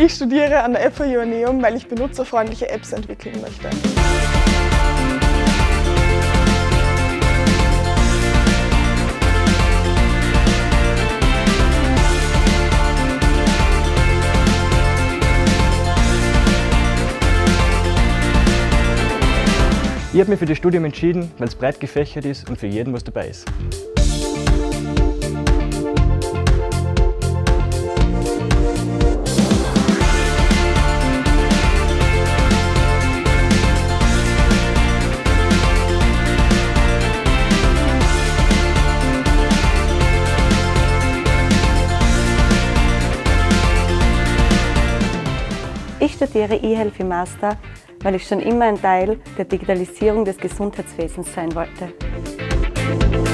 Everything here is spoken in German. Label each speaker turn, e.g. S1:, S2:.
S1: Ich studiere an der FH Joanneum, weil ich benutzerfreundliche Apps entwickeln möchte.
S2: Ich habe mich für das Studium entschieden, weil es breit gefächert ist und für jeden was dabei ist.
S3: Ich studiere E-Health im Master, weil ich schon immer ein Teil der Digitalisierung des Gesundheitswesens sein wollte.